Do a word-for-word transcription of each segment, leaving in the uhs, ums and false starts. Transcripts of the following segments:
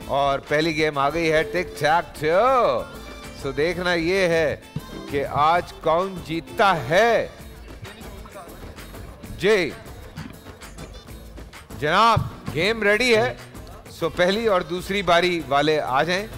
और पहली गेम आ गई है टिक टैक टो। सो देखना ये है कि आज कौन जीतता है। जी जनाब, गेम रेडी है। सो पहली और दूसरी बारी वाले आ जाएं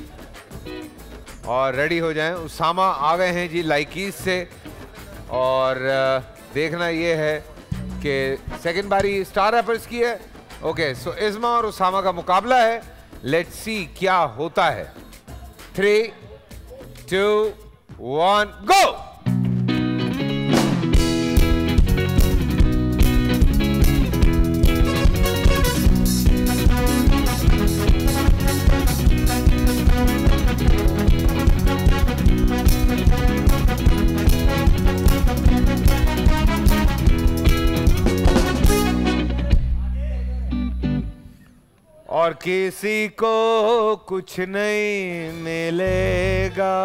और रेडी हो जाएं। उसामा आ गए हैं जी लाइकीज से। और देखना ये है कि सेकंड बारी स्टार रैपर्स की है। ओके, सो इज़्मा और उसामा का मुकाबला है। लेट्स सी क्या होता है। Three two one go. और किसी को कुछ नहीं मिलेगा।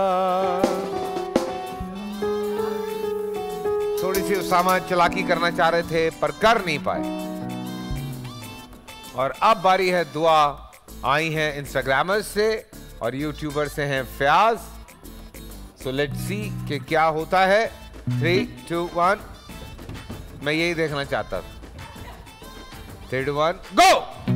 थोड़ी सी उसामा चालाकी करना चाह रहे थे पर कर नहीं पाए। और अब बारी है दुआ। आई हैं इंस्टाग्रामर्स से और यूट्यूबर से हैं फयाज। सो लेट्स सी कि क्या होता है। Three two one. मैं यही देखना चाहता था। Three two one go.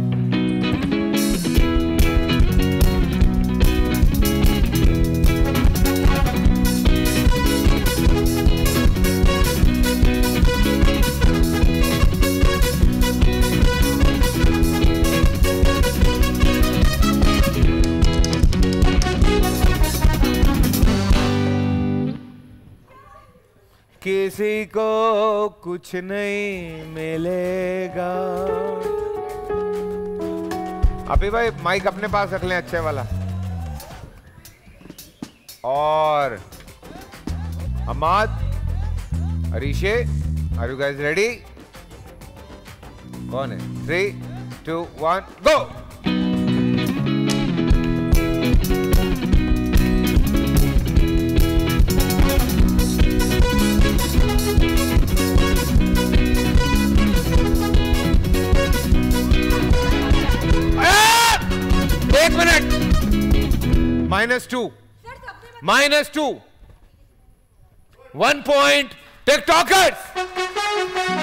किसी को कुछ नहीं मिलेगा। अभी भाई माइक अपने पास रख लें अच्छे वाला। और Amad, Arishe, are you guys ready? कौन है? Three two one go. एक minute. Minus two, minus two, one point TikTokers.